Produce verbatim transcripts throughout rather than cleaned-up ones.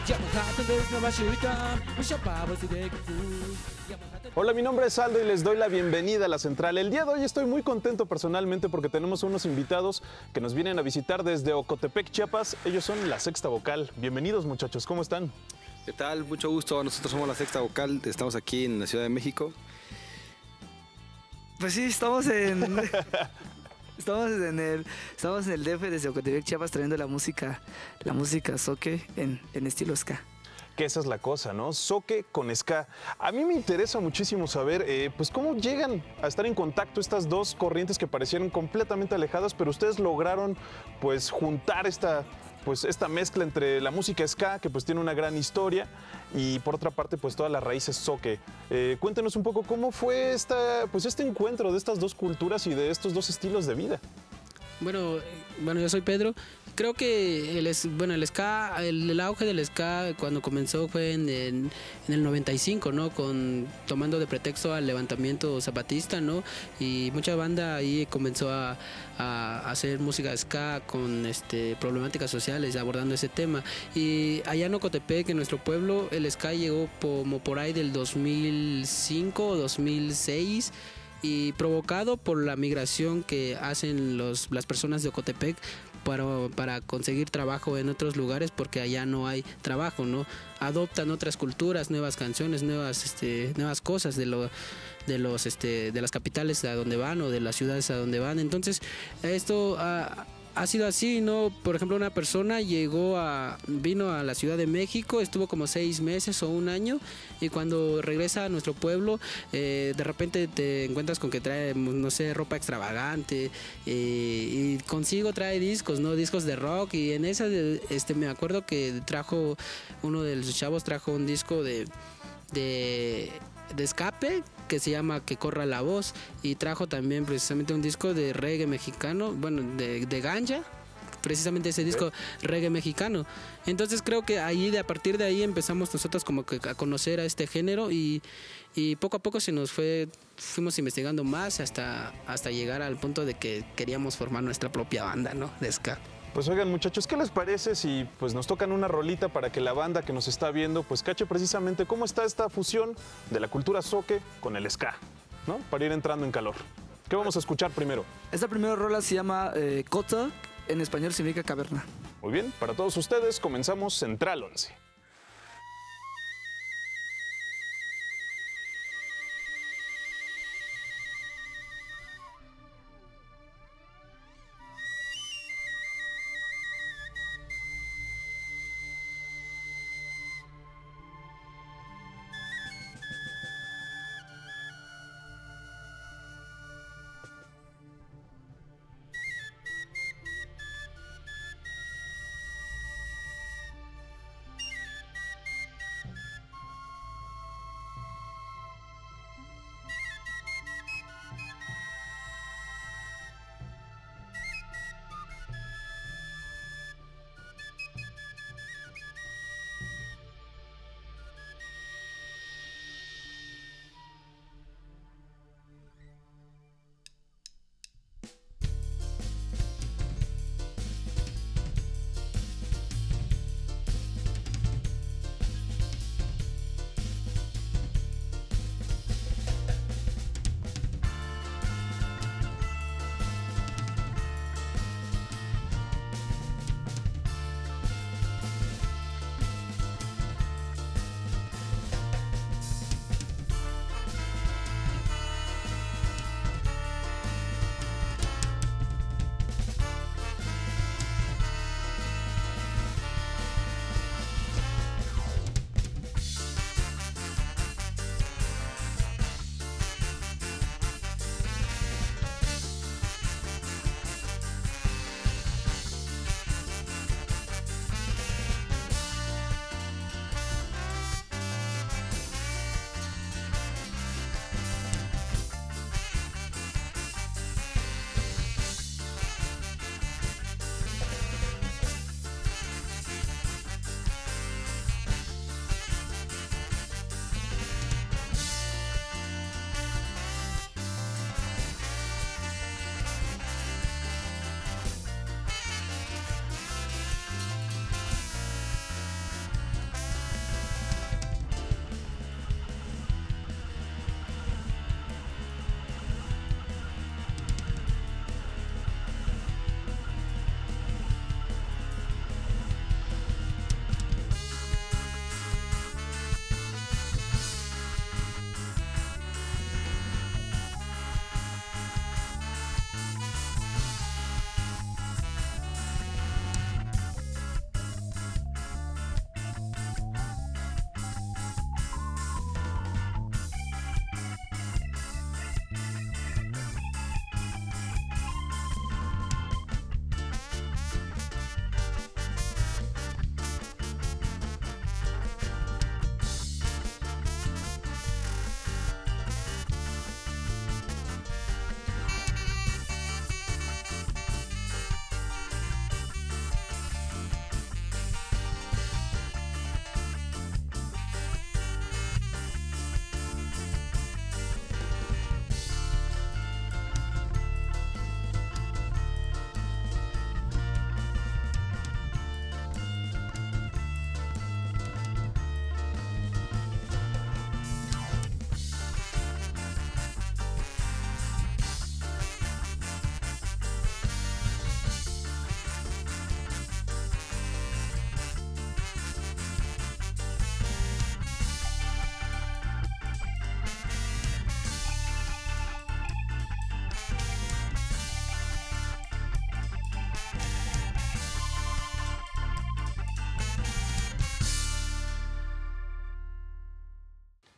Hola, mi nombre es Aldo y les doy la bienvenida a La Central. El día de hoy estoy muy contento personalmente porque tenemos unos invitados que nos vienen a visitar desde Ocotepec, Chiapas. Ellos son La Sexta Vocal. Bienvenidos, muchachos, ¿cómo están? ¿Qué tal? Mucho gusto. Nosotros somos La Sexta Vocal. Estamos aquí en la Ciudad de México. Pues sí, estamos en... Estamos en el, estamos en el D F desde Ocotepec, Chiapas, trayendo la música, la música zoque en, en estilo ska. Que esa es la cosa, ¿no? Zoque con ska. A mí me interesa muchísimo saber, eh, pues, cómo llegan a estar en contacto estas dos corrientes que parecieron completamente alejadas, pero ustedes lograron, pues, juntar esta, pues, esta mezcla entre la música ska, que pues tiene una gran historia, y por otra parte, pues, todas las raíces zoque. Eh, cuéntenos un poco cómo fue esta, pues, este encuentro de estas dos culturas y de estos dos estilos de vida. Bueno, bueno, yo soy Pedro. Creo que el, bueno, el ska, el, el auge del ska cuando comenzó fue en, en, en el noventa y cinco, ¿no? Con, tomando de pretexto al levantamiento zapatista, ¿no? Y mucha banda ahí comenzó a, a hacer música ska con este, problemáticas sociales, abordando ese tema. Y allá en Ocotepec, en nuestro pueblo, el ska llegó como por ahí del dos mil cinco o dos mil seis. Y provocado por la migración que hacen los, las personas de Ocotepec para, para conseguir trabajo en otros lugares, porque allá no hay trabajo, ¿no? Adoptan otras culturas, nuevas canciones, nuevas, este, nuevas cosas de, lo, de, los, este, de las capitales a donde van o de las ciudades a donde van. Entonces, esto ha, ha sido así, ¿no? Por ejemplo, una persona llegó a, vino a la Ciudad de México, estuvo como seis meses o un año, y cuando regresa a nuestro pueblo, eh, de repente te encuentras con que trae, no sé, ropa extravagante, eh, y consigo trae discos, ¿no? Discos de rock, y en esa, este, me acuerdo que trajo, uno de los chavos trajo un disco de... de de escape que se llama Que Corra la Voz, y trajo también precisamente un disco de reggae mexicano, bueno, de, de ganja, precisamente ese disco reggae mexicano. Entonces creo que ahí, de a partir de ahí empezamos nosotros como que a conocer a este género, y, y poco a poco se nos fue, fuimos investigando más hasta, hasta llegar al punto de que queríamos formar nuestra propia banda, ¿no? De ska. Pues oigan, muchachos, ¿qué les parece si pues nos tocan una rolita para que la banda que nos está viendo pues cache precisamente cómo está esta fusión de la cultura zoque con el ska, ¿no? Para ir entrando en calor. ¿Qué vamos a escuchar primero? Esta primera rola se llama eh, Cota, en español significa caverna. Muy bien, para todos ustedes comenzamos Central once.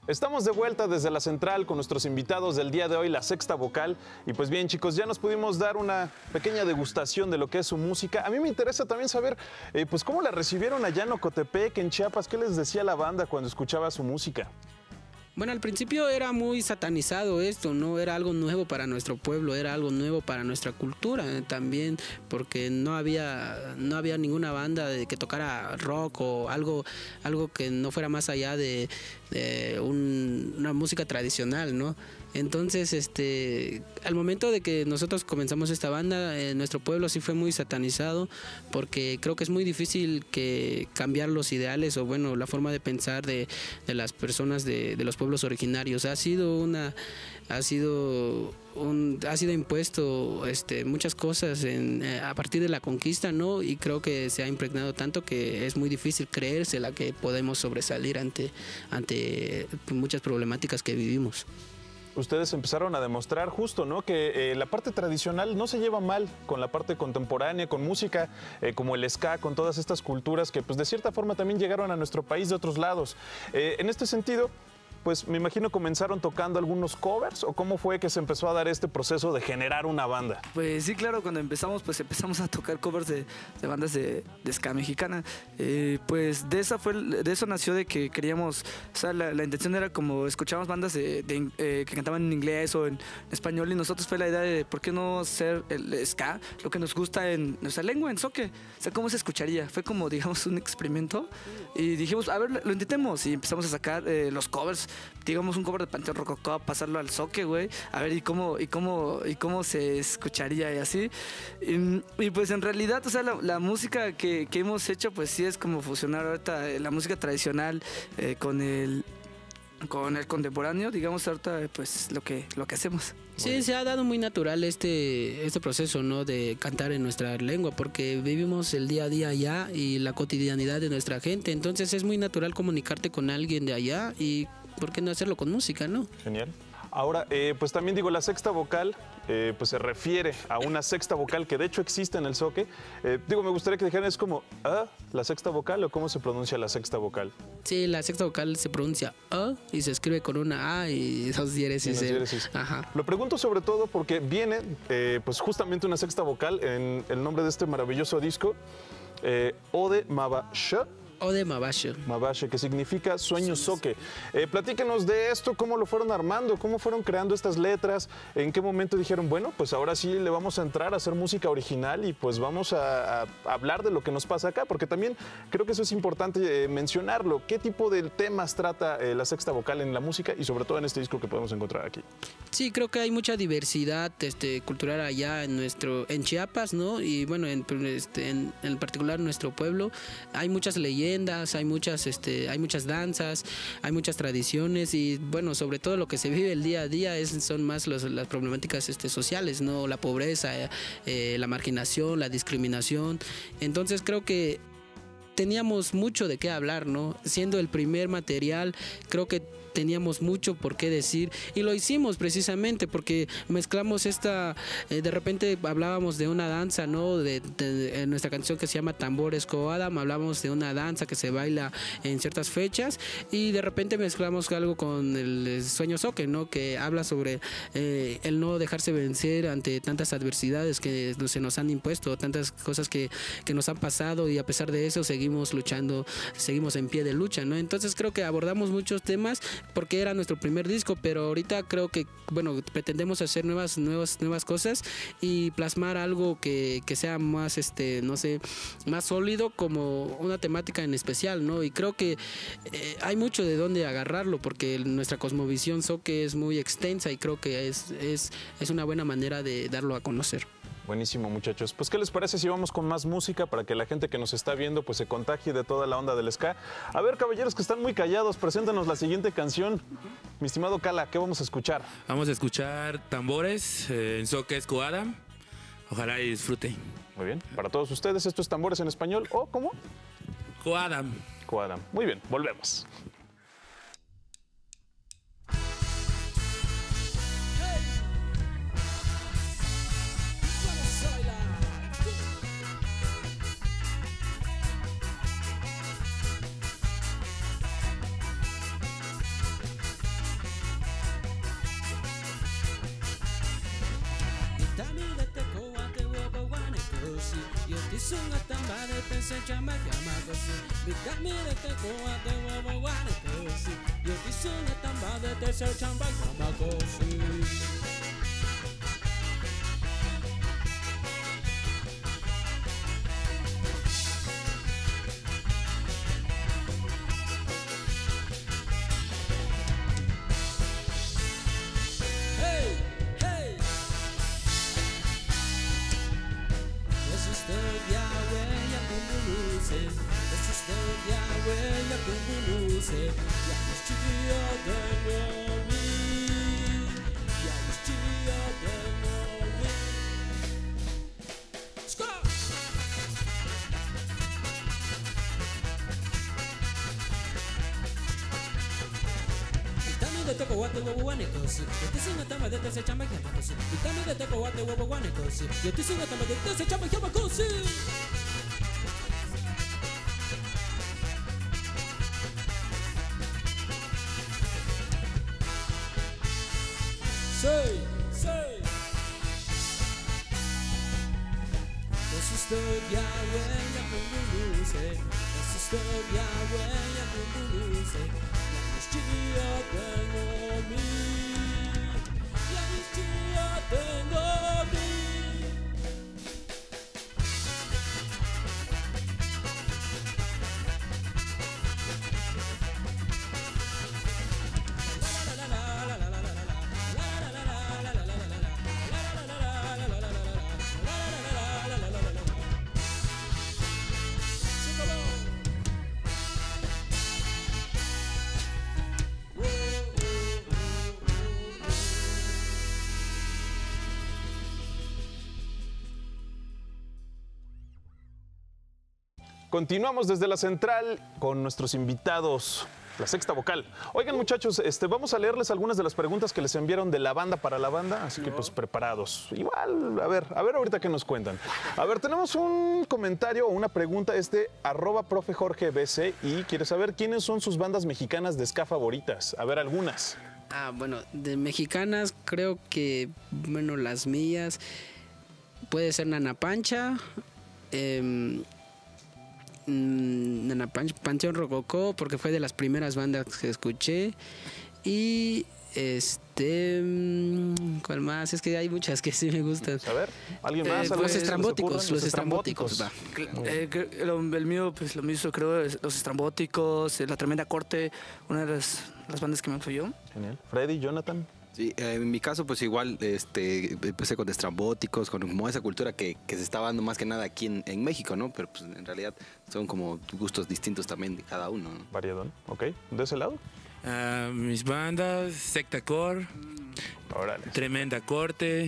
Estamos de vuelta desde la central con nuestros invitados del día de hoy, la Sexta Vocal. Y pues bien, chicos, ya nos pudimos dar una pequeña degustación de lo que es su música. A mí me interesa también saber, eh, pues, cómo la recibieron allá en Ocotepec, en Chiapas. ¿Qué les decía la banda cuando escuchaba su música? Bueno, al principio era muy satanizado esto, ¿no? Era algo nuevo para nuestro pueblo, era algo nuevo para nuestra cultura eh, también, porque no había, no había ninguna banda de que tocara rock o algo, algo que no fuera más allá de, de un, una música tradicional, ¿no? Entonces, este, al momento de que nosotros comenzamos esta banda, en nuestro pueblo sí fue muy satanizado, porque creo que es muy difícil que cambiar los ideales o bueno, la forma de pensar de, de las personas de, de los pueblos originarios. Ha sido una, ha sido un, ha sido impuesto, este, muchas cosas en, eh, a partir de la conquista, ¿no? Y creo que se ha impregnado tanto que es muy difícil creérsela que podemos sobresalir ante, ante muchas problemáticas que vivimos. Ustedes empezaron a demostrar justo, ¿no? Que eh, la parte tradicional no se lleva mal con la parte contemporánea, con música eh, como el ska, con todas estas culturas que pues de cierta forma también llegaron a nuestro país de otros lados. Eh, en este sentido, pues me imagino comenzaron tocando algunos covers, ¿o cómo fue que se empezó a dar este proceso de generar una banda? Pues sí, claro, cuando empezamos, pues empezamos a tocar covers de, de bandas de, de ska mexicana. Eh, pues de esa fue, de eso nació de que queríamos, o sea, la, la intención era como escuchábamos bandas de, de, eh, que cantaban en inglés o en español, y nosotros fue la idea de por qué no hacer el ska, lo que nos gusta en nuestra lengua, en zoque. O sea, cómo se escucharía. Fue como, digamos, un experimento y dijimos, a ver, lo intentemos, y empezamos a sacar eh, los covers, digamos un cover de Panteón Rococó, pasarlo al zoque, güey, a ver y cómo, y cómo, y cómo se escucharía y así. Y, y pues en realidad, o sea, la, la música que, que hemos hecho, pues sí es como fusionar ahorita la música tradicional eh, con el con el contemporáneo, digamos ahorita pues lo que lo que hacemos. Sí, se ha dado muy natural este, este proceso, ¿no? De cantar en nuestra lengua, porque vivimos el día a día allá y la cotidianidad de nuestra gente. Entonces es muy natural comunicarte con alguien de allá y ¿por qué no hacerlo con música, no? Genial. Ahora, eh, pues también digo, la sexta vocal, eh, pues se refiere a una sexta vocal que de hecho existe en el zoque. Eh, digo, me gustaría que dijeran, ¿es como ¿ah, la sexta vocal o cómo se pronuncia la sexta vocal? Sí, la sexta vocal se pronuncia A y se escribe con una A y dos diéresis. Y diéresis. Ajá. Lo pregunto sobre todo porque viene, eh, pues justamente una sexta vocal en el nombre de este maravilloso disco, eh, Ode Mabashe. Ode Mabashe. Mabashe, que significa sueño zoque. Eh, platíquenos de esto, cómo lo fueron armando, cómo fueron creando estas letras, en qué momento dijeron, bueno, pues ahora sí le vamos a entrar a hacer música original y pues vamos a, a hablar de lo que nos pasa acá, porque también creo que eso es importante eh, mencionarlo. ¿Qué tipo de temas trata eh, la sexta vocal en la música y sobre todo en este disco que podemos encontrar aquí? Sí, creo que hay mucha diversidad este, cultural allá en nuestro, en Chiapas, ¿no? Y bueno, en, este, en, en particular en nuestro pueblo hay muchas leyendas, hay muchas, este, hay muchas danzas, hay muchas tradiciones y bueno, sobre todo lo que se vive el día a día es, son más los, las problemáticas este, sociales, ¿no? La pobreza, eh, la marginación, la discriminación. Entonces creo que teníamos mucho de qué hablar, ¿no? Siendo el primer material, creo que teníamos mucho por qué decir y lo hicimos precisamente porque mezclamos esta, eh, de repente hablábamos de una danza, ¿no? De, de, de en nuestra canción que se llama Tambores Coadam, hablamos de una danza que se baila en ciertas fechas y de repente mezclamos algo con el sueño zoque, ¿no? Que habla sobre eh, el no dejarse vencer ante tantas adversidades que se nos han impuesto, tantas cosas que, que nos han pasado y a pesar de eso seguimos luchando, seguimos en pie de lucha, ¿no? Entonces creo que abordamos muchos temas porque era nuestro primer disco, pero ahorita creo que, bueno, pretendemos hacer nuevas, nuevas, nuevas cosas y plasmar algo que, que sea más, este, no sé, más sólido como una temática en especial, ¿no? Y creo que eh, hay mucho de dónde agarrarlo porque nuestra cosmovisión zoque es muy extensa y creo que es, es, es una buena manera de darlo a conocer. Buenísimo, muchachos. Pues, ¿qué les parece si vamos con más música para que la gente que nos está viendo pues se contagie de toda la onda del ska? A ver, caballeros que están muy callados, preséntanos la siguiente canción. Mi estimado Cala, ¿qué vamos a escuchar? Vamos a escuchar Tambores, eh, en zoque es Coadam. Ojalá y disfruten. Muy bien. Para todos ustedes, esto es Tambores en español o ¿cómo? Coadam. Coadam. Muy bien, volvemos. Yotisunga tambade te se chama yamakosi. Bitamire te koa te wawa wanekosi. Yotisunga tambade te se chama yamakosi. Yo te sigo hasta donde te se chama llama cosi. Say, say. This is the Yahweh Yakunuse. This is the Yahweh Yakunuse. Yahishia tengo mi. Yahishia tengo mi. Continuamos desde la central con nuestros invitados, la sexta vocal. Oigan, muchachos, este, vamos a leerles algunas de las preguntas que les enviaron de la banda para la banda, así que pues preparados. Igual, a ver, a ver ahorita qué nos cuentan. A ver, tenemos un comentario o una pregunta, es de arroba profe Jorge B C y quiere saber quiénes son sus bandas mexicanas de ska favoritas. A ver, algunas. Ah, bueno, de mexicanas creo que, bueno, las mías puede ser Nana Pancha, eh, Nana Pancha, Panteón Rococó, porque fue de las primeras bandas que escuché. Y este, ¿cuál más? Es que hay muchas que sí me gustan. A ver, ¿alguien más? Eh, los estrambóticos, los estrambóticos. Va. Eh, lo, el mío, pues lo mismo, creo, es los estrambóticos, La Tremenda Corte, una de las, las bandas que me influyó. Genial. Freddy, Jonathan. Sí, en mi caso, pues igual este, empecé con estrambóticos, con como esa cultura que, que se estaba dando más que nada aquí en, en México, ¿no? Pero pues en realidad son como gustos distintos también de cada uno, ¿no? Variedón, ok. ¿De ese lado? Uh, mis bandas, Secta Core, Órale. Tremenda Corte,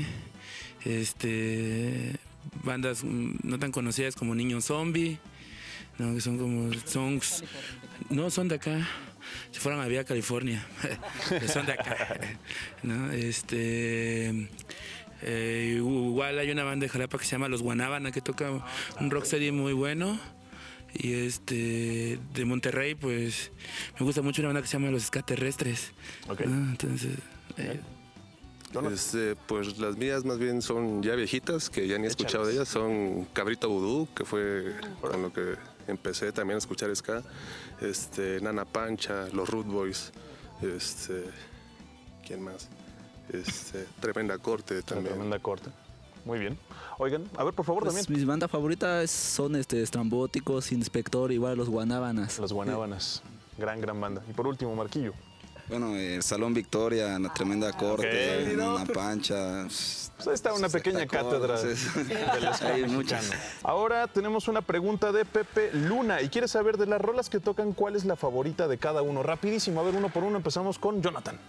este, bandas no tan conocidas como Niño Zombie, no, que son como songs, no son de acá. Si fueran a Vía California, son de acá, ¿no? Este, eh, igual hay una banda de Jalapa que se llama Los Guanábana que toca un rocksteady muy bueno. Y este, de Monterrey, pues me gusta mucho una banda que se llama Los Extraterrestres. Okay. ¿No? Entonces, eh, Este, pues las mías más bien son ya viejitas, que ya ni he escuchado de ellas. Son Cabrito Vudú, que fue con lo que empecé también a escuchar ska. Este, Nana Pancha, los Root Boys, este, ¿quién más? Este, Tremenda Corte también. Tremenda Corte. Muy bien. Oigan, a ver, por favor, Pues también. mis bandas favoritas son este, Estrambóticos, Inspector, igual los Guanábanas. Los Guanábanas. Gran, gran banda. Y por último, Marquillo. Bueno, el Salón Victoria, la Tremenda Corte, Ok. Nana Pancha. Pues ahí está una pequeña Secta cátedra Core, del sí. ska Hay mexicano. muchas. Ahora tenemos una pregunta de Pepe Luna y quiere saber de las rolas que tocan cuál es la favorita de cada uno. Rapidísimo, a ver, uno por uno. Empezamos con Jonathan.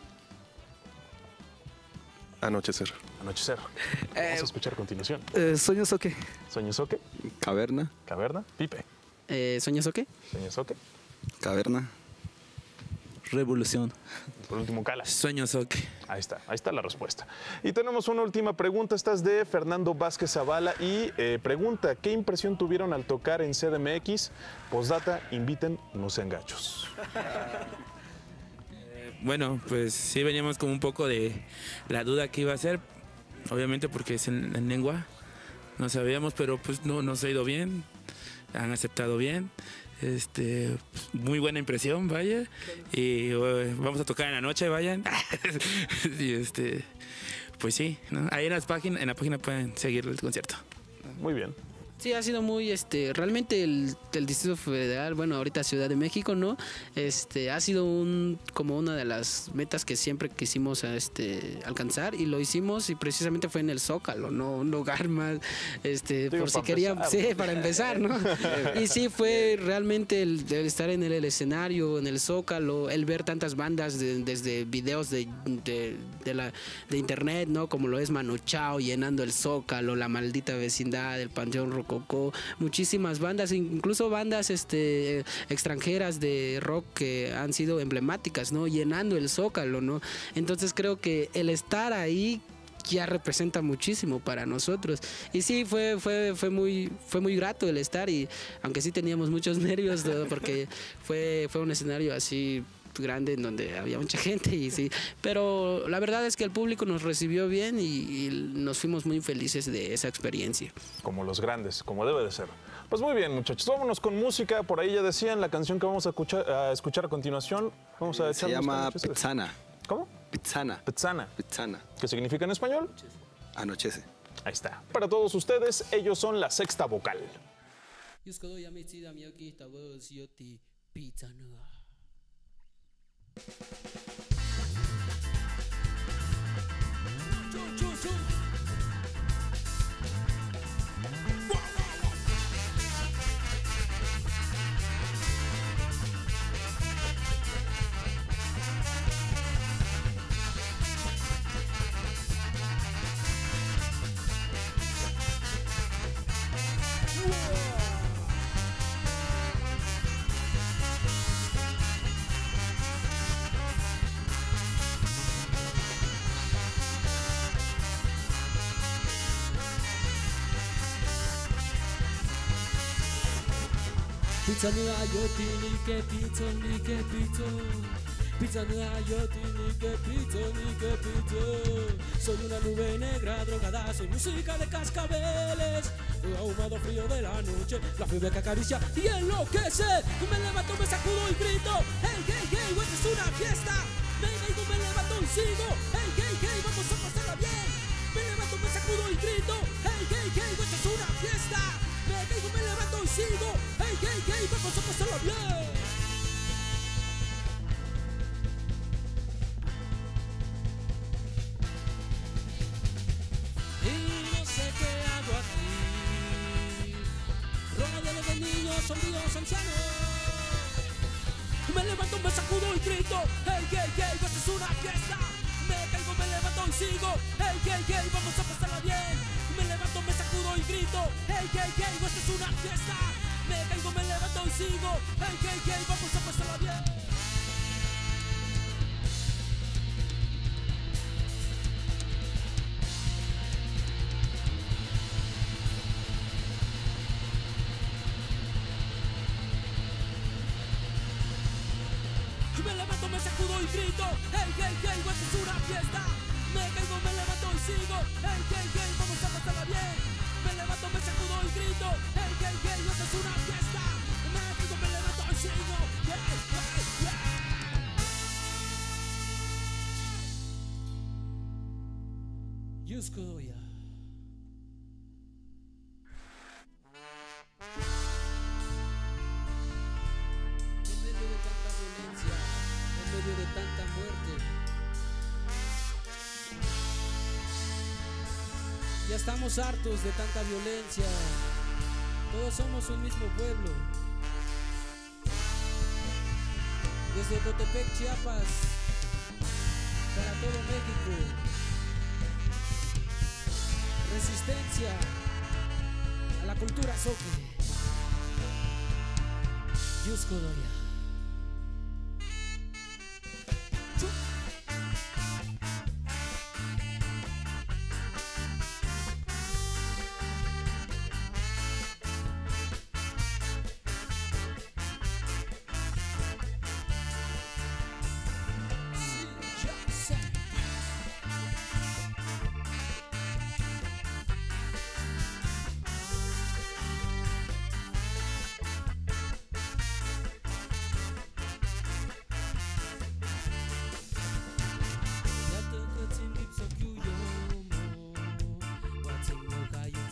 Anochecer. Anochecer. Vamos a escuchar a continuación. Eh, ¿Sueños o qué? Sueños Oque, Caverna, Caverna, Pipe. Eh, ¿Sueños o qué? Sueños Oque. Caverna. Revolución. Y por último, Calas. Sueños OK. Ahí está, ahí está la respuesta. Y tenemos una última pregunta, esta es de Fernando Vázquez Zavala y eh, pregunta, ¿qué impresión tuvieron al tocar en C D M X? Postdata, inviten, no sean gachos. Bueno, pues sí veníamos con un poco de la duda que iba a ser, obviamente porque es en, en lengua, no sabíamos, pero pues no nos ha ido bien, han aceptado bien. Este, muy buena impresión, vaya. Y uh, vamos a tocar en la noche, vayan. Y este, pues sí, ¿no? Ahí en las páginas, en la página pueden seguir el concierto. Muy bien. Sí, ha sido muy, este, realmente el, el Distrito Federal, bueno, ahorita Ciudad de México, ¿no? Este, ha sido un, como una de las metas que siempre quisimos, este, alcanzar y lo hicimos y precisamente fue en el Zócalo, ¿no? Un lugar más, este, Digo, por si para quería, empezar. sí, para empezar, ¿no? Y sí, fue realmente el, el estar en el, el escenario, en el Zócalo, el ver tantas bandas de- desde videos de, de, de la, de internet, ¿no? Como lo es Manu Chao llenando el Zócalo, La Maldita Vecindad, el Panteón Rococó, muchísimas bandas, incluso bandas este, extranjeras de rock que han sido emblemáticas, ¿no? Llenando el Zócalo, ¿no? Entonces creo que el estar ahí ya representa muchísimo para nosotros. Y sí, fue, fue, fue, muy, fue muy grato el estar, y aunque sí teníamos muchos nervios, ¿no? Porque fue, fue un escenario así grande en donde había mucha gente y sí, pero la verdad es que el público nos recibió bien y, y nos fuimos muy felices de esa experiencia. Como los grandes, como debe de ser. Pues muy bien, muchachos, vámonos con música. Por ahí ya decían la canción que vamos a escuchar a, escuchar a continuación. Vamos a Se echarnos llama con muchachos. Pizzana. ¿Cómo? Pizzana. Petzana. Pizzana. ¿Qué significa en español? Anochece. Ahí está. Para todos ustedes, ellos son la Sexta Vocal. Pizza no ayoti ni que pizza ni que pizza. Pizza no ayoti ni que pizza ni que pizza. Soy una nube negra drogada, soy música de cascabeles. El ahumado frío de la noche, la fiebre que acaricia y enloquece. Me levanto, me sacudo y grito. Hey, hey, hey, esta es una fiesta. Me caigo, me levanto y sigo. Hey, hey, hey, vamos a pasarla bien. Me levanto, me sacudo y grito. Hey, hey, hey, esta es una fiesta. Me caigo, me levanto y sigo. Hey, hey, hey, vamos a pasarla bien. Y no sé qué hago aquí, rodeado de niños, sombríos, ancianos. Me levanto, me sacudo y grito. Hey, hey, hey, esta es una fiesta. Me caigo, me levanto y sigo. Hey, hey, hey, vamos a pasarla bien. Me levanto, me sacudo y grito. Hey, hey, hey, esta es una fiesta. Me caigo, me levanto y sigo. Hey, hey, hey, vamos a pasarla bien. Me levanto, me sacudo y grito. Hey, hey, hey, esta es una fiesta. Me caigo, me levanto y sigo. Hey, hey, hey, vamos a pasarla bien. Me levanto, me sacudo y grito. Hey, hey, hey, esta es una fiesta. Me caigo, me levanto y sigo. Hey, hey, yeah. Yuskoya. En medio de tanta violencia, en medio de tanta muerte, ya estamos hartos de tanta violencia. Todos somos un mismo pueblo. Desde Cotepec, Chiapas, para todo México. Resistencia a la cultura zoque. Yusko Doria.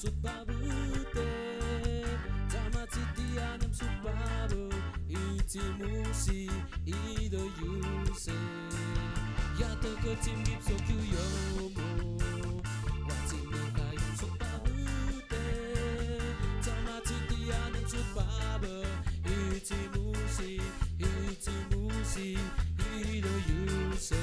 sutpabute Tamatitianem sutpabo Itimusi ido yuse Yato kotim gipso kuyomo Watim nukayum sutpabute Tamatitianem sutpabo Itimusi Itimusi ido yuse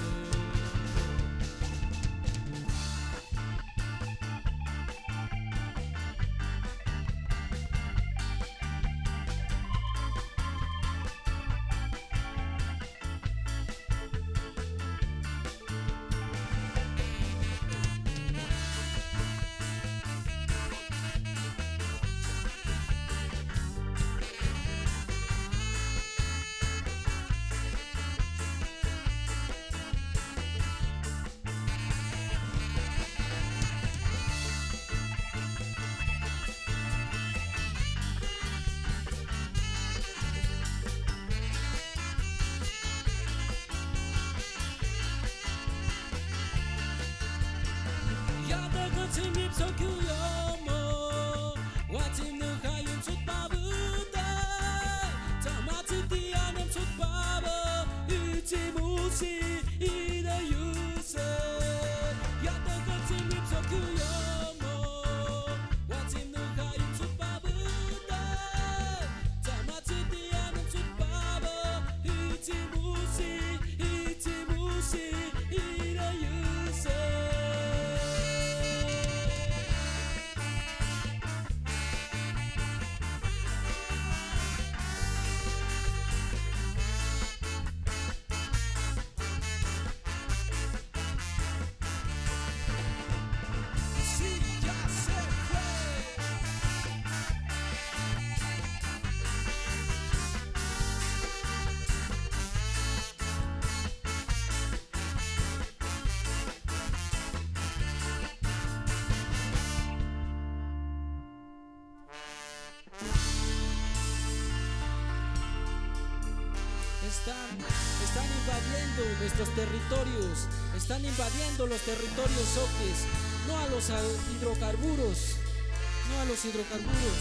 Están, están invadiendo nuestros territorios, están invadiendo los territorios soques, no a los hidrocarburos, no a los hidrocarburos,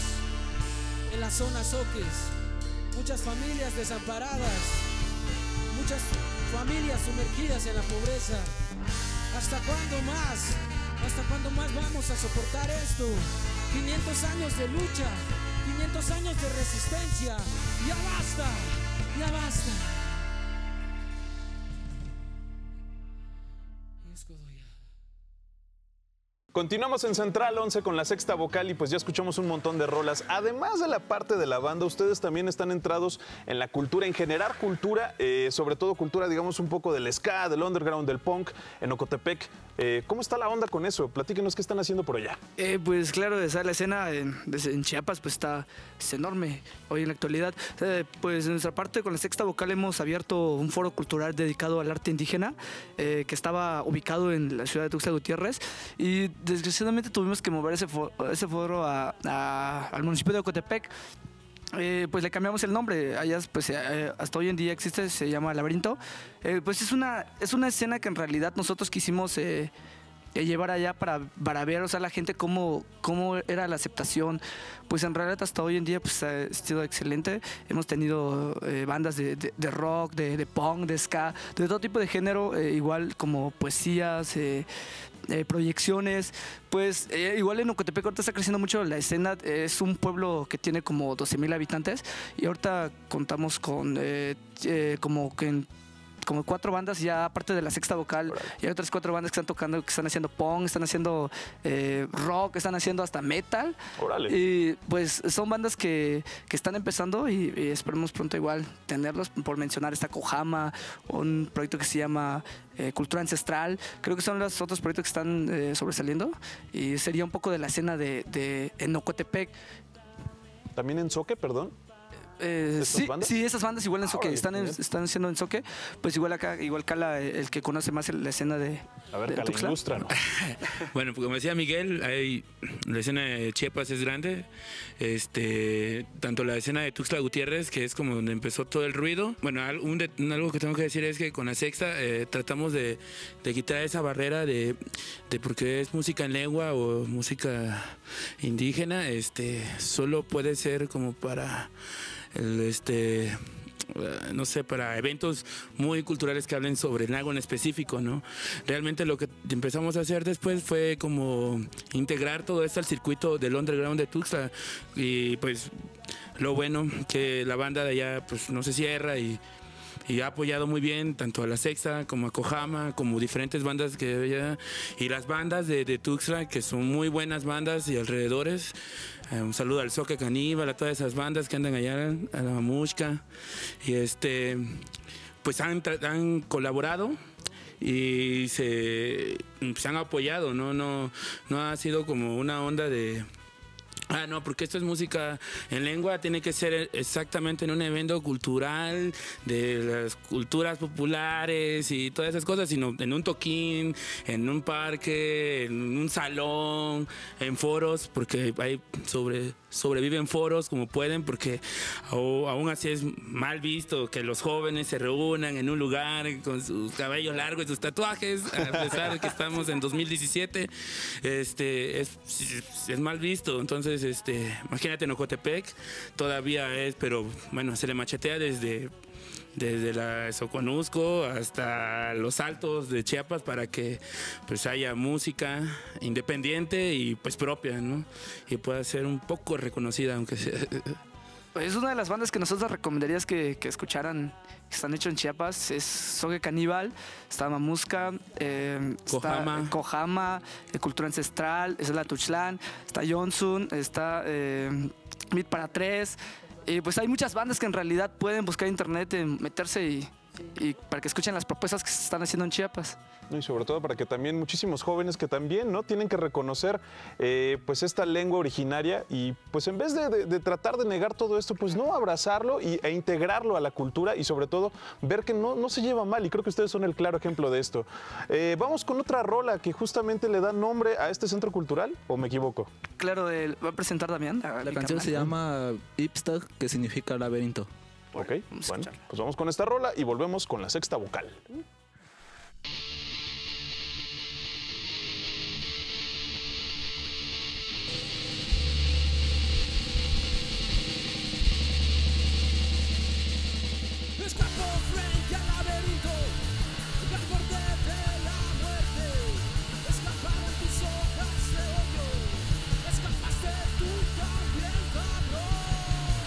en las zonas soques, muchas familias desamparadas, muchas familias sumergidas en la pobreza. ¿Hasta cuándo más? ¿Hasta cuándo más vamos a soportar esto? quinientos años de lucha, quinientos años de resistencia, ya basta. Ya basta. Continuamos en Central once con la sexta vocal y pues ya escuchamos un montón de rolas. Además de la parte de la banda, ustedes también están entrados en la cultura, en generar cultura, eh, sobre todo cultura, digamos, un poco del ska, del underground, del punk, en Ocotepec. Eh, ¿Cómo está la onda con eso? Platíquenos qué están haciendo por allá. Eh, pues claro, esa, la escena en, en Chiapas pues está es enorme hoy en la actualidad. Eh, pues en nuestra parte con la sexta vocal hemos abierto un foro cultural dedicado al arte indígena eh, que estaba ubicado en la ciudad de Tuxtla Gutiérrez y desgraciadamente tuvimos que mover ese foro, ese foro a, a, al municipio de Ocotepec. Eh, pues le cambiamos el nombre, allá pues eh, hasta hoy en día existe, se llama Laberinto. Eh, pues es una, es una escena que en realidad nosotros quisimos eh, eh, llevar allá para, para ver, o sea, la gente cómo, cómo era la aceptación. Pues en realidad hasta hoy en día pues ha sido excelente. Hemos tenido eh, bandas de, de, de rock, de, de punk, de ska, de todo tipo de género, eh, igual como poesías, eh, Eh, proyecciones, pues eh, igual en Ocotepec ahorita está creciendo mucho la escena, eh, es un pueblo que tiene como doce mil habitantes y ahorita contamos con eh, eh, como que en como cuatro bandas ya aparte de la sexta vocal. Right. Y hay otras cuatro bandas que están tocando, que están haciendo punk, están haciendo eh, rock, están haciendo hasta metal. Órale. Y pues son bandas que, que están empezando y, y esperemos pronto igual tenerlos. Por mencionar está Kojama, un proyecto que se llama eh, Cultura Ancestral. Creo que son los otros proyectos que están eh, sobresaliendo y sería un poco de la escena de, de en Ocotepec. ¿También en Soque, perdón? Eh, ¿Estas sí, bandas? sí, esas bandas igual en Soque, Órale, están, en- genial. están haciendo en Soque, pues igual acá, igual Cala, el que conoce más la escena de, A ver, de Cala, Tuxtla. ilústranos. Bueno, pues como decía Miguel, hay, la escena de Chiapas es grande. Este, tanto la escena de Tuxtla Gutiérrez, que es como donde empezó todo el ruido. Bueno, al- un de- un algo que tengo que decir es que con la Sexta eh, tratamos de, de quitar esa barrera de, de porque es música en lengua o música indígena. Este, solo puede ser como para el, este, eh, no sé, para eventos muy culturales que hablen sobre algo en específico, ¿no? Realmente lo que empezamos a hacer después fue como integrar todo esto al circuito del underground de Tuxtla y pues lo bueno que la banda de allá pues no se cierra y y ha apoyado muy bien tanto a La Sexta como a Cojama, como diferentes bandas que había, y las bandas de, de Tuxtla, que son muy buenas bandas y alrededores. Eh, un saludo al Soque Caníbal, a todas esas bandas que andan allá, a la Mamushka, y este, pues han, tra- han colaborado y se, se han apoyado, ¿no? No, no ha sido como una onda de... Ah, no, porque esto es música en lengua, tiene que ser exactamente en un evento cultural de las culturas populares y todas esas cosas, sino en un toquín, en un parque, en un salón, en foros, porque hay sobre, sobreviven foros como pueden, porque au- aún así es mal visto que los jóvenes se reúnan en un lugar con sus cabellos largos y sus tatuajes, a pesar de que estamos en dos mil diecisiete, este, es, es mal visto. Entonces, este, imagínate en Ocotepec, todavía es, pero bueno, se le machetea desde, desde la Soconusco hasta los Altos de Chiapas para que pues haya música independiente y pues propia, ¿no? Y pueda ser un poco reconocida, aunque sea. Es una de las bandas que nosotros recomendarías que, que escucharan, que están hechos en Chiapas, es Soque Caníbal, está Mamusca, eh, Cojama. está Cojama, eh, Cultura Ancestral, es la Tuxtlán, está Johnson, está eh, Meet para Tres, y pues hay muchas bandas que en realidad pueden buscar internet, eh, meterse y, y para que escuchen las propuestas que se están haciendo en Chiapas. Y sobre todo para que también muchísimos jóvenes que también no tienen que reconocer eh, pues esta lengua originaria y pues en vez de, de- de tratar de negar todo esto, pues no abrazarlo y, e integrarlo a la cultura y sobre todo ver que no, no se lleva mal y creo que ustedes son el claro ejemplo de esto. Eh, vamos con otra rola que justamente le da nombre a este centro cultural, ¿o me equivoco? Claro, el- va a presentar Damián. La canción se llama Ipstag, que significa laberinto. Ok, bueno, pues vamos con esta rola y volvemos con la sexta vocal. Escapó frente al laberinto, al borde de la muerte. Escaparon tus hojas de odio, escapaste tú también, cabrón.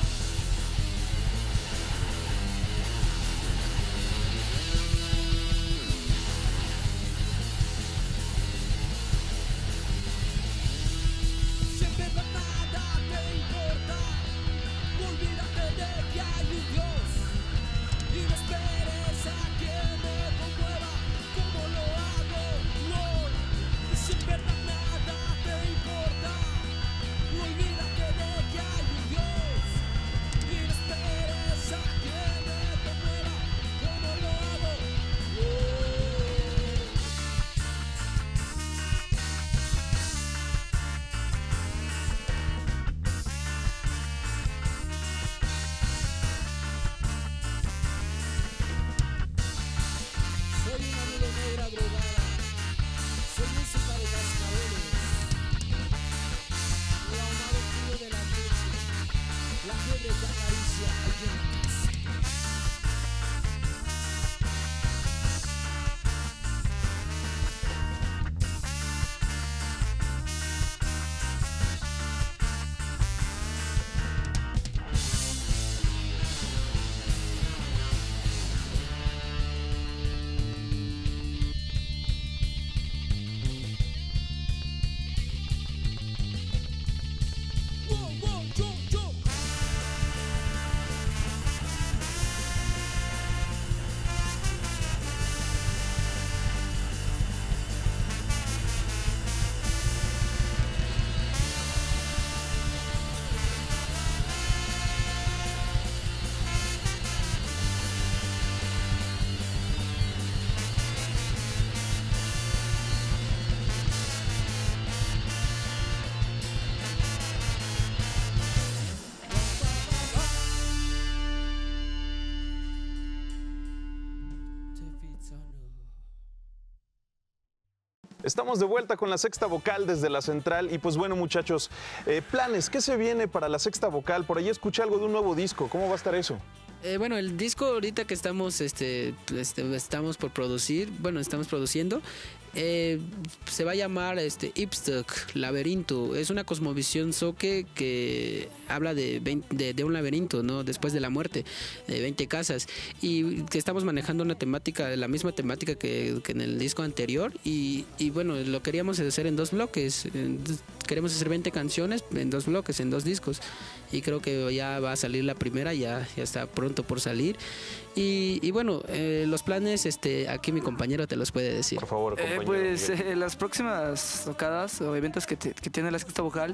Estamos de vuelta con la Sexta Vocal desde la Central y pues bueno muchachos, eh, planes, ¿qué se viene para la Sexta Vocal? Por ahí escuché algo de un nuevo disco, ¿cómo va a estar eso? Eh, bueno, el disco ahorita que estamos, este, este, estamos por producir, bueno, estamos produciendo, eh, se va a llamar este, Ipstuk, Laberinto. Es una cosmovisión soque que habla de, veinte, de, de un laberinto, ¿no? Después de la muerte, de veinte casas. Y que estamos manejando una temática, la misma temática que, que en el disco anterior. Y, y bueno, lo queríamos hacer en dos bloques. Queremos hacer veinte canciones en dos bloques, en dos discos. Y creo que ya va a salir la primera, ya, ya está pronto por salir. Y, y bueno, eh, los planes, este, aquí mi compañero te los puede decir. Por favor, compañero. Eh, pues eh, las próximas tocadas o eventos que, te, que tiene la Sexta Vocal,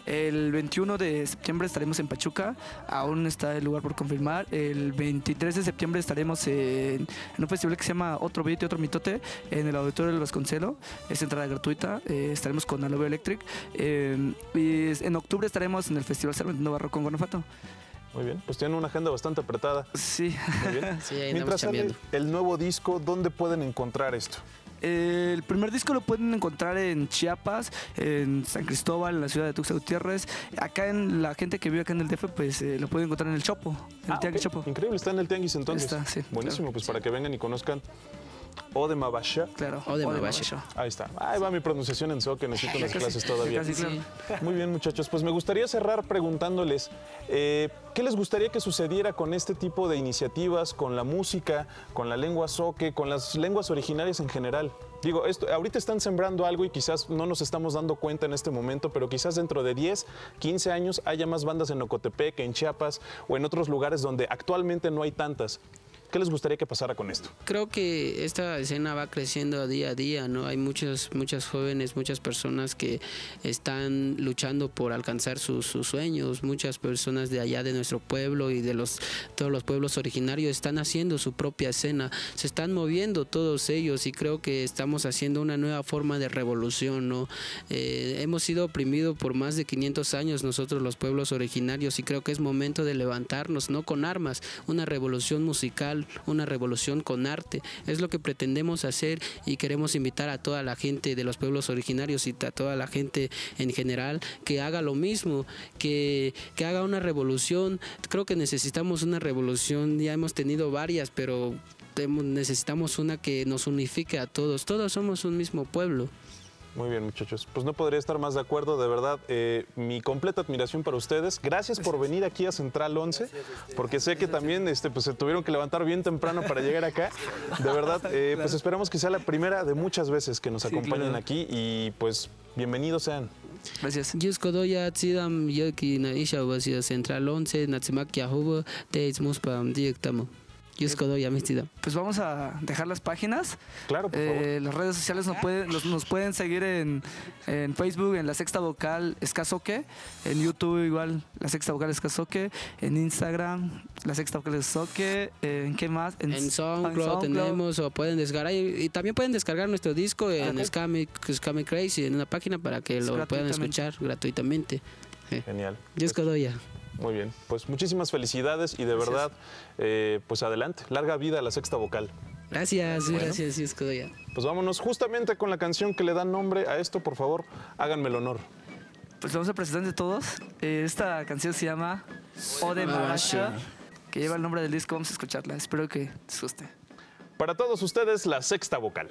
el veintiuno de septiembre estaremos en Pachuca, aún está el lugar por confirmar. El veintitrés de septiembre estaremos en, en un festival que se llama Otro Billete, Otro Mitote, en el Auditorio del Vasconcelo. Es entrada gratuita, eh, estaremos con Aloe Electric. Eh, y en octubre estaremos en el Festival Salvador Barroco en Guanajuato. Muy bien, pues tienen una agenda bastante apretada. Sí. Muy bien. Sí, ahí Mientras sale el nuevo disco, ¿dónde pueden encontrar esto? Eh, el primer disco lo pueden encontrar en Chiapas, en San Cristóbal, en la ciudad de Tuxtla Gutiérrez. Acá en la gente que vive acá en el D F, pues eh, lo pueden encontrar en el Chopo, en Ah, el Tianguis ok. Chopo. Increíble, está en el Tianguis entonces. Está, sí, Buenísimo, claro. pues para que vengan y conozcan O de Mabasha. Claro. O de Mabasha. Ahí está. Ahí va mi pronunciación en soque, necesito unas Casi, clases todavía. casi, claro. Muy bien, muchachos. Pues me gustaría cerrar preguntándoles, eh, ¿qué les gustaría que sucediera con este tipo de iniciativas, con la música, con la lengua zoque, con las lenguas originarias en general? Digo, esto, ahorita están sembrando algo y quizás no nos estamos dando cuenta en este momento, pero quizás dentro de diez, quince años haya más bandas en Ocotepec, en Chiapas o en otros lugares donde actualmente no hay tantas. ¿Qué les gustaría que pasara con esto? Creo que esta escena va creciendo día a día, ¿no? Hay muchas, muchas jóvenes, muchas personas que están luchando por alcanzar sus, sus sueños, muchas personas de allá de nuestro pueblo y de los todos los pueblos originarios están haciendo su propia escena, se están moviendo todos ellos y creo que estamos haciendo una nueva forma de revolución, ¿no? Eh, hemos sido oprimidos por más de quinientos años nosotros los pueblos originarios y creo que es momento de levantarnos, no con armas, una revolución musical, una revolución con arte. Es lo que pretendemos hacer y queremos invitar a toda la gente de los pueblos originarios y a toda la gente en general que haga lo mismo, que, que haga una revolución. Creo que necesitamos una revolución, ya hemos tenido varias, pero necesitamos una que nos unifique a todos. Todos somos un mismo pueblo. Muy bien, muchachos. Pues no podría estar más de acuerdo, de verdad. Eh, mi completa admiración para ustedes. Gracias por venir aquí a Central once, porque sé que también este, pues, se tuvieron que levantar bien temprano para llegar acá. De verdad, eh, pues esperamos que sea la primera de muchas veces que nos acompañen aquí y pues bienvenidos sean. Gracias. Yuskodoya tsidam yoki na isha wasio Central once natzimak yahubo teis muspam directamo. Yuskodoya mistida. Pues vamos a dejar las páginas. Claro, por favor. Eh, las redes sociales nos pueden, nos, nos pueden seguir en, en Facebook, en La Sexta Vocal Escazoque, en YouTube igual La Sexta Vocal Escazoque, en Instagram La Sexta Vocal Escazoque, ¿en qué más? En, en SoundCloud tenemos o pueden descargar y, y también pueden descargar nuestro disco en okay. Scammy, Scammy Crazy en una página para que lo puedan escuchar gratuitamente. Genial. Yuskodoya. Muy bien, pues muchísimas felicidades y de gracias. verdad, eh, pues adelante, larga vida a La Sexta Vocal. Gracias, bueno, gracias, Yuskodoya. Pues vámonos justamente con la canción que le da nombre a esto, por favor, háganme el honor. Pues vamos a presentar de todos. Eh, esta canción se llama O de Mabasha, que lleva el nombre del disco, vamos a escucharla, espero que les guste. Para todos ustedes, La Sexta Vocal.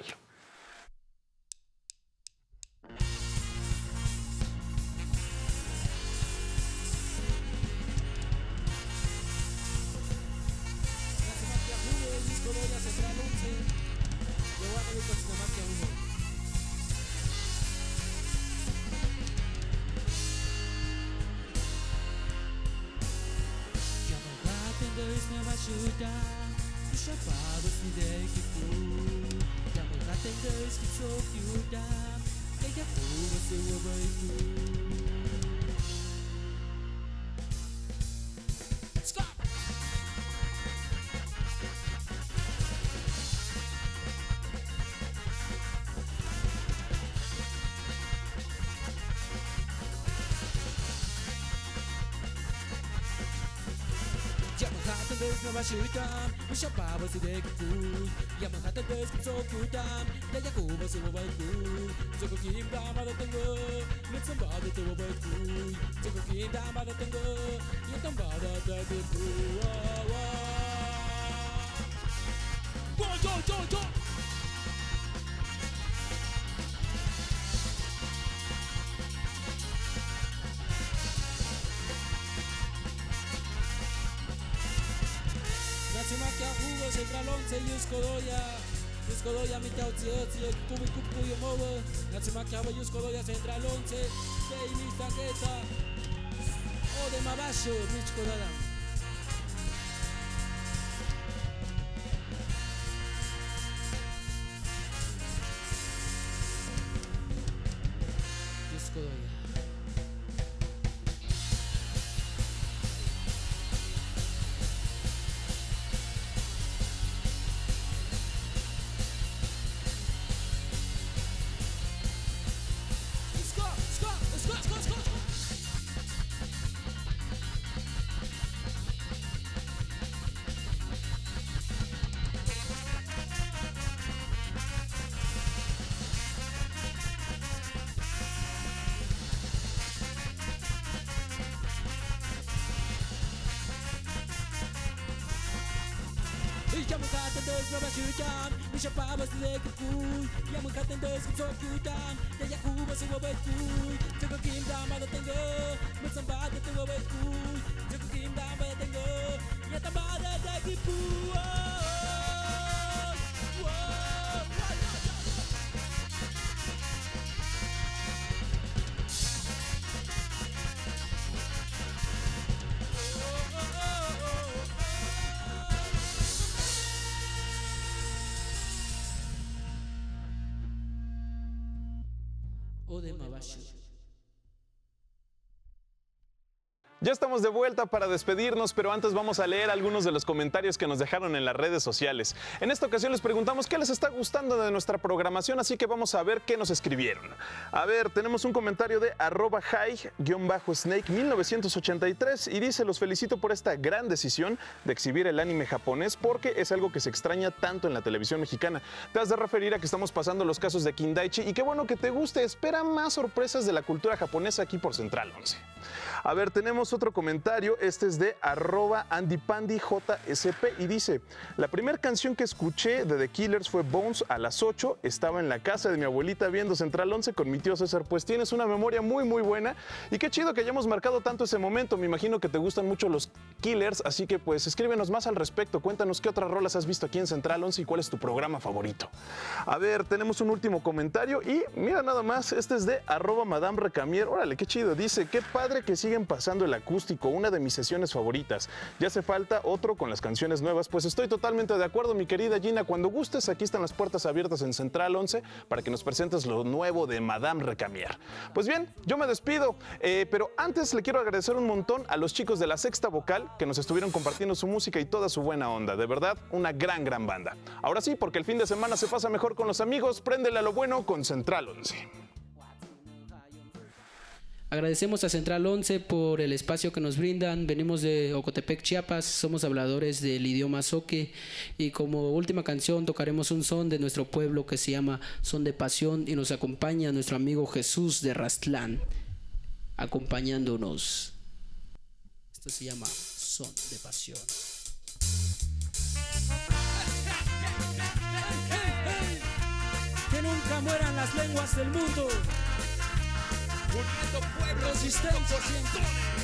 Ajuda, puxa para o fide que tu, que a mulher tem dois que sou que o dá, que a rua seu abaixo. Stop! des na mashutam Misha baba si de ku Ya mahata des ku so kutam Ya ya ku ba si wa bai ku So ku kim da ma da tengo Mit some bada to wa bai ku So ku kim da ma da tengo Ya tam bada da de ku Go go go go Natsimakia Hugo Central once Yuskodoya Yuskodoya mitał cie kubi kubku yomowe Natsimakia Yuskodoya Central once Tej lista keta Ode mabasho Michkodara Yuskodoya Dos nuevas chuchan, mi chapabas de cucuy, ya me caten dos que son cutan, ya ya cuba se va a cuy, tengo que ir dama de tengo, me zamba de tengo a cuy, tengo que ir dama de tengo, ya tambada de cucuy. Ode Mabashu. Ya estamos de vuelta para despedirnos, pero antes vamos a leer algunos de los comentarios que nos dejaron en las redes sociales. En esta ocasión les preguntamos qué les está gustando de nuestra programación, así que vamos a ver qué nos escribieron. A ver, tenemos un comentario de arroba high-snake mil novecientos ochenta y tres y dice: los felicito por esta gran decisión de exhibir el anime japonés porque es algo que se extraña tanto en la televisión mexicana. Te has de referir a que estamos pasando los casos de Kindaichi y qué bueno que te guste. Espera más sorpresas de la cultura japonesa aquí por Central once. A ver, tenemos otro comentario, este es de arroba andypandyjsp y dice: la primera canción que escuché de The Killers fue Bones a las ocho, estaba en la casa de mi abuelita viendo Central once con mi tío César. Pues tienes una memoria muy muy buena y qué chido que hayamos marcado tanto ese momento. Me imagino que te gustan mucho los Killers, así que pues escríbenos más al respecto, cuéntanos qué otras rolas has visto aquí en Central once y cuál es tu programa favorito. A ver, tenemos un último comentario y mira nada más, este es de arroba Madame Recamier. Órale, qué chido, dice: qué padre que siguen pasando el acústico, una de mis sesiones favoritas. Ya hace falta otro con las canciones nuevas. Pues estoy totalmente de acuerdo, mi querida Gina. Cuando gustes, aquí están las puertas abiertas en Central once para que nos presentes lo nuevo de Madame Recamier. Pues bien, yo me despido, eh, pero antes le quiero agradecer un montón a los chicos de La Sexta Vocal que nos estuvieron compartiendo su música y toda su buena onda. De verdad, una gran, gran banda. Ahora sí, porque el fin de semana se pasa mejor con los amigos, préndele a lo bueno con Central once. Agradecemos a Central once por el espacio que nos brindan. Venimos de Ocotepec, Chiapas, somos habladores del idioma zoque y como última canción tocaremos un son de nuestro pueblo que se llama Son de Pasión y nos acompaña nuestro amigo Jesús de Rastlán acompañándonos. Esto se llama Son de Pasión. Que nunca mueran las lenguas del mundo. Uniendo pueblos, resistencia siempre.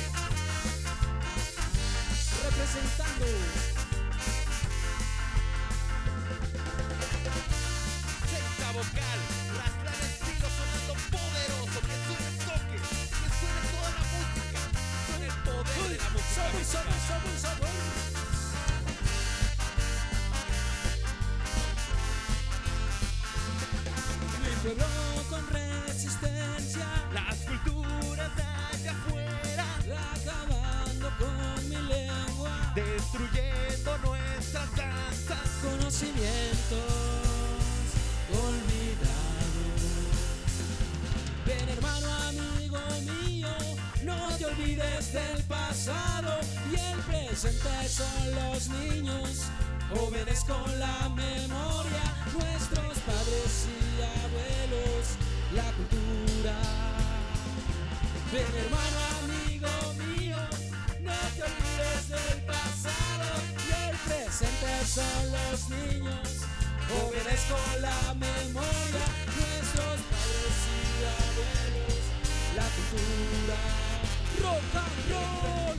Representando. Sexta Vocal, Rastlán estilo sonando poderoso. Que suene el toque, que suene toda la música. Suene el poder de la música. Sabor, sabor, sabor, sabor. Mi pueblo con resistencia, las culturas de allá afuera, acabando con mi lengua, destruyendo nuestras danzas, conocimientos olvidados. Ven, hermano, amigo mío, no te olvides del pasado y el presente son los niños, jóvenes con la memoria, nuestros padres y abuelos, la cultura. Ven hermano, amigo mío, no te olvides del pasado, y el presente son los niños, jóvenes con la memoria, nuestros padres y abuelos, la cultura. Rock and roll.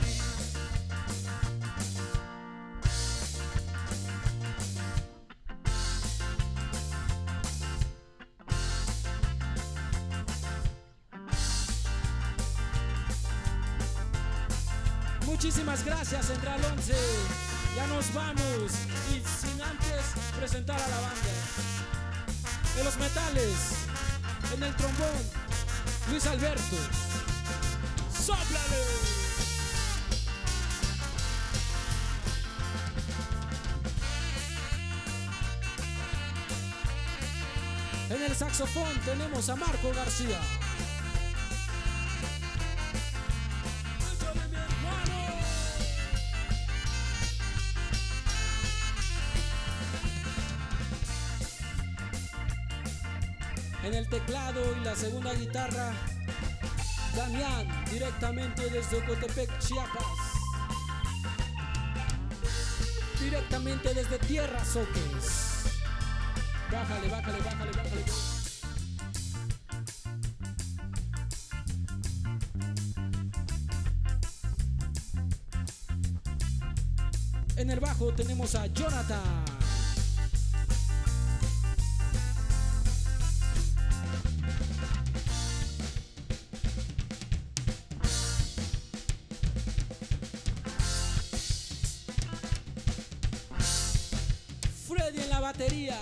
Muchísimas gracias, Central once. Ya nos vamos y sin antes presentar a la banda. En los metales, en el trombón, Luis Alberto. ¡Sóplale! En el saxofón tenemos a Marco García. En el teclado y la segunda guitarra, Damián, directamente desde Ocotepec, Chiapas. Directamente desde Tierra Soques. Bájale, bájale, bájale, bájale. En el bajo tenemos a Jonathan. Freddy en la batería.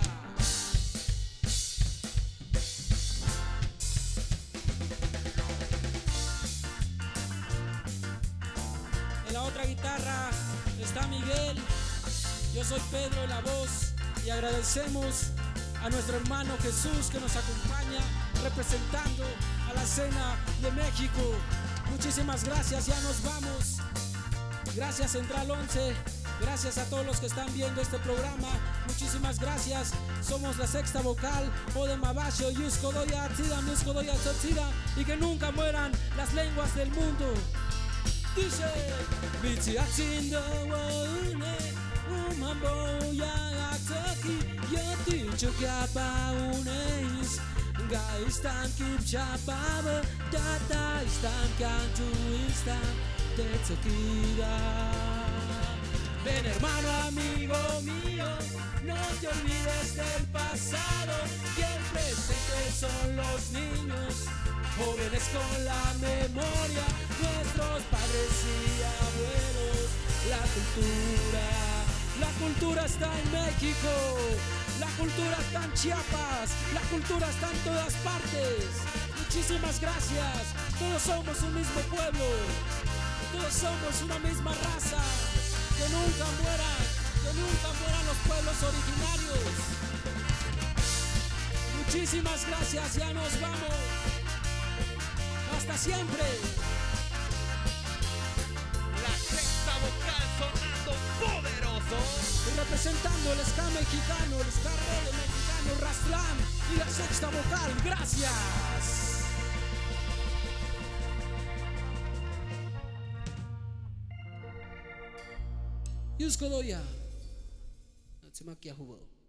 En la otra guitarra está Miguel. Yo soy Pedro en la voz y agradecemos a nuestro hermano Jesús que nos acompaña representando a la escena de México. Muchísimas gracias, ya nos vamos. Gracias Central once. Gracias a todos los que están viendo este programa. Muchísimas gracias. Somos la sexta vocal. Ode Mabasho, Yusko Doya Atsida, Musko Doya Tzotzida. Y que nunca mueran las lenguas del mundo. Dice Bitsi Atsindo Waune Umambo Ya Ataki Yoti Chukyapa Uneis Gaistan Kipchapaba Tata Istan Kantu Istan Tetzakira. Ven hermano, amigo mío, no te olvides del pasado, que el presente son los niños, jóvenes con la memoria, nuestros padres y abuelos, la cultura, la cultura está en México, la cultura está en Chiapas, la cultura está en todas partes. Muchísimas gracias, todos somos un mismo pueblo, todos somos una misma raza. Que nunca mueran, que nunca mueran los pueblos originarios. Muchísimas gracias, ya nos vamos. Hasta siempre. La sexta vocal sonando poderoso. Y representando el ska mexicano, el ska reggae mexicano, Rastlán y la sexta vocal. Gracias. Yusko Doya. Natsima Kia Hubo.